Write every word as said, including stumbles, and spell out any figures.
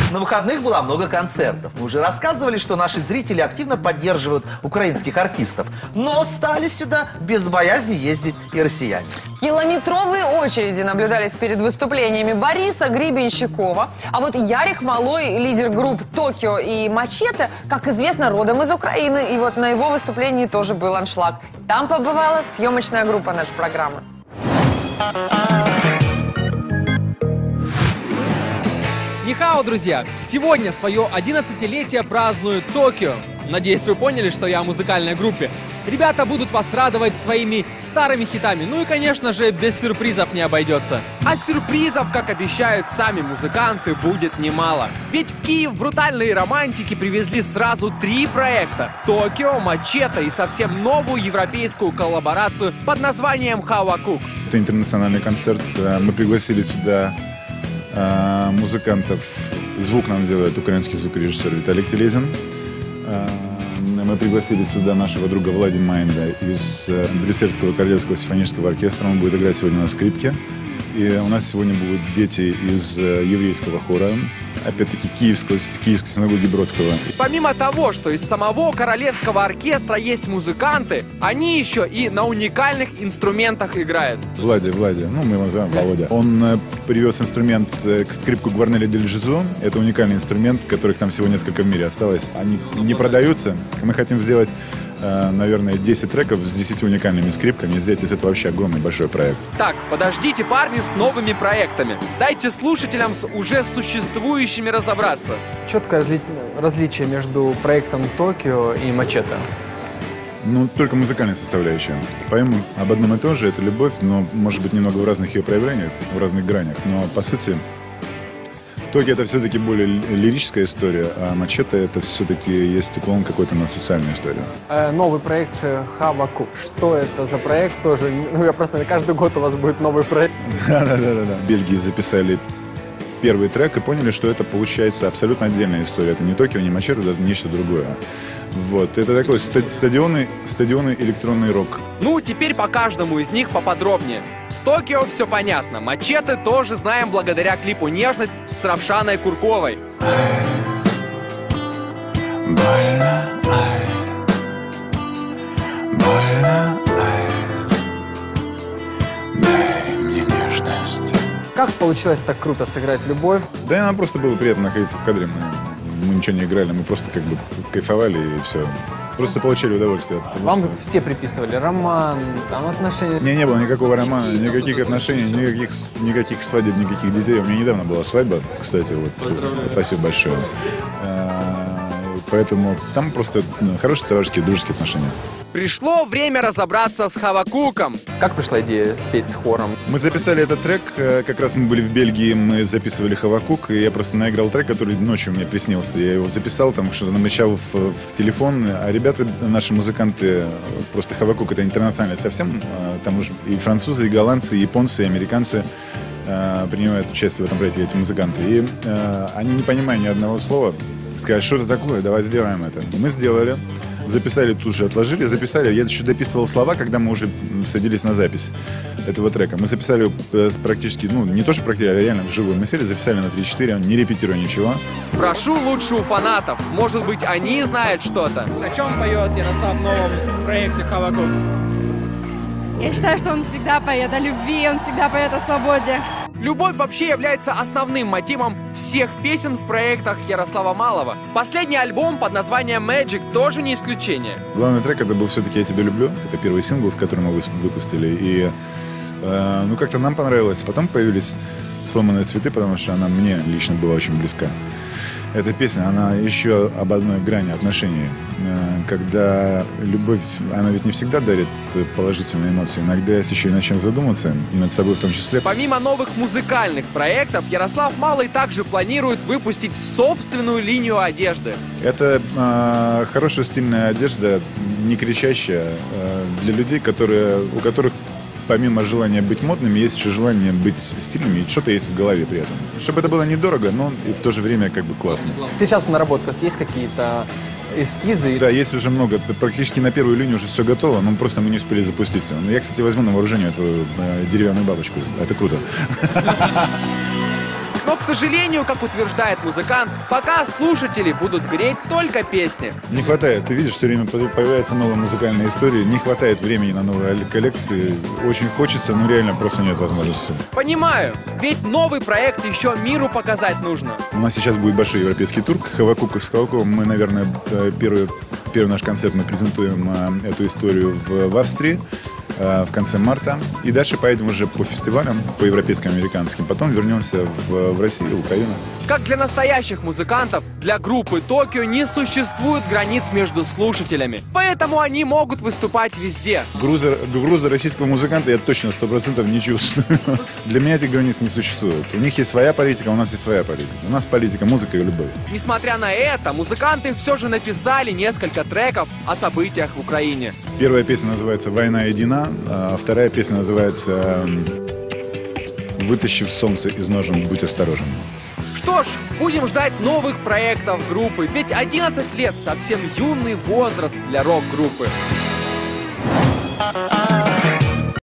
На выходных было много концертов. Мы уже рассказывали, что наши зрители активно поддерживают украинских артистов. Но стали сюда без боязни ездить и россияне. Километровые очереди наблюдались перед выступлениями Бориса Гребенщикова. А вот Ярик Малой, лидер групп «Токио» и «Мачете», как известно, родом из Украины. И вот на его выступлении тоже был аншлаг. Там побывала съемочная группа нашей программы. Нихао, друзья! Сегодня свое одиннадцатилетие празднует Токио. Надеюсь, вы поняли, что я о музыкальной группе. Ребята будут вас радовать своими старыми хитами. Ну и, конечно же, без сюрпризов не обойдется. А сюрпризов, как обещают сами музыканты, будет немало. Ведь в Киев брутальные романтики привезли сразу три проекта. Токио, Мачете и совсем новую европейскую коллаборацию под названием Хавакук. Это интернациональный концерт. Мы пригласили сюда музыкантов. Звук нам делает украинский звукорежиссер Виталий Телезин. Мы пригласили сюда нашего друга Влади Майнда из Брюссельского королевского симфонического оркестра. Он будет играть сегодня на скрипке. И у нас сегодня будут дети из еврейского хора, опять-таки киевского, киевской синагоги Бродского. Помимо того, что из самого королевского оркестра есть музыканты, они еще и на уникальных инструментах играют. Влади, Влади, ну мы его называем Володя. Он привез инструмент к скрипку Гварнели дель Жизу. Это уникальный инструмент, которых там всего несколько в мире осталось. Они не продаются. Мы хотим сделать, наверное, десять треков с десятью уникальными скрипками и сделать из этого вообще огромный большой проект. Так, подождите, парни, с новыми проектами. Дайте слушателям с уже существующими разобраться. Четкое разли... различие между проектом Токио и Мачете. Ну, только музыкальная составляющая. Поэма об одном и том же, это любовь, но, может быть, немного в разных ее проявлениях, в разных гранях. Но, по сути, Токио — это все-таки более лирическая история, а Мачете — это все-таки есть уклон какой-то на социальную историю. Э, новый проект Хавакук. Что это за проект тоже? Ну, я просто каждый год у вас будет новый проект. Да-да-да. В Бельгии записали первый трек и поняли, что это получается абсолютно отдельная история. Это не Токио, не Мачете, это нечто другое. Вот, это такой стадионный, стадионный электронный рок. Ну, теперь по каждому из них поподробнее. С Токио все понятно. Мачете тоже знаем благодаря клипу «Нежность» с Равшаной Курковой. Больно, ай, больно, ай, дай мне нежность. Как получилось так круто сыграть любовь? Да, нам просто было приятно находиться в кадре. Мы, мы ничего не играли, мы просто как бы кайфовали и все. Просто получили удовольствие от того, Вам что... все приписывали роман, там отношения. Не, не было никакого романа, никаких отношений, никаких, никаких свадеб, никаких детей. У меня недавно была свадьба, кстати, вот. Поздравляю. Спасибо большое. Поэтому там просто ну, хорошие товарищеские, дружеские отношения. Пришло время разобраться с Хавакуком. Как пришла идея спеть с хором? Мы записали этот трек, как раз мы были в Бельгии, мы записывали Хавакук, и я просто наиграл трек, который ночью мне приснился. Я его записал, там что-то намечал в, в телефон, а ребята, наши музыканты, просто Хавакук — это интернациональный совсем, там уже и французы, и голландцы, и японцы, и американцы принимают участие в этом проекте, эти музыканты. И они, не понимая ни одного слова, сказали, что это такое, давай сделаем это. Мы сделали. Записали тут же, отложили, записали. Я еще дописывал слова, когда мы уже садились на запись этого трека. Мы записали практически, ну, не то что практически, а реально вживую. Мы сели, записали на три-четыре, не репетируя ничего. Спрошу лучше у фанатов. Может быть, они знают что-то. О чем поет Ярослав в новом проекте «Хавакук»? Я считаю, что он всегда поет о любви, он всегда поет о свободе. Любовь вообще является основным мотивом всех песен в проектах Ярослава Малова. Последний альбом под названием Magic тоже не исключение. Главный трек это был все-таки «Я тебя люблю». Это первый сингл, с которым мы выпустили. И э, ну как-то нам понравилось. Потом появились «Сломанные цветы», потому что она мне лично была очень близка. Эта песня, она еще об одной грани отношений. Когда любовь, она ведь не всегда дарит положительные эмоции. Иногда есть еще и над чем задуматься, и над собой в том числе. Помимо новых музыкальных проектов, Ярослав Малый также планирует выпустить собственную линию одежды. Это э, хорошая стильная одежда, не кричащая, э, для людей, которые, у которых помимо желания быть модными, есть еще желание быть стильными, и что-то есть в голове при этом. Чтобы это было недорого, но и в то же время как бы классно. Сейчас в наработках есть какие-то эскизы? Да, есть уже много. Практически на первую линию уже все готово, но просто мы не успели запустить. Я, кстати, возьму на вооружение эту э, деревянную бабочку. Это круто. Но, к сожалению, как утверждает музыкант, пока слушатели будут греть только песни. Не хватает. Ты видишь, все время появляются новые музыкальные истории. Не хватает времени на новые коллекции. Очень хочется, но реально просто нет возможности. Понимаю, ведь новый проект еще миру показать нужно. У нас сейчас будет большой европейский тур Хавакук с Хавакуком. Мы, наверное, первый, первый наш концерт мы презентуем эту историю в, в Австрии в конце марта. И дальше поедем уже по фестивалям, по европейским, американским. Потом вернемся в, в Россию, Украину. Как для настоящих музыкантов, для группы Токио не существует границ между слушателями. Поэтому они могут выступать везде. Груза, груза российского музыканта я точно сто процентов не чувствую. Для меня этих границ не существует. У них есть своя политика, у нас есть своя политика. У нас политика, музыка и любовь. Несмотря на это, музыканты все же написали несколько треков о событиях в Украине. Первая песня называется «Война едина», а вторая песня называется «Вытащив солнце из ножен, будь осторожен». Что ж, будем ждать новых проектов группы, ведь одиннадцать лет совсем юный возраст для рок-группы.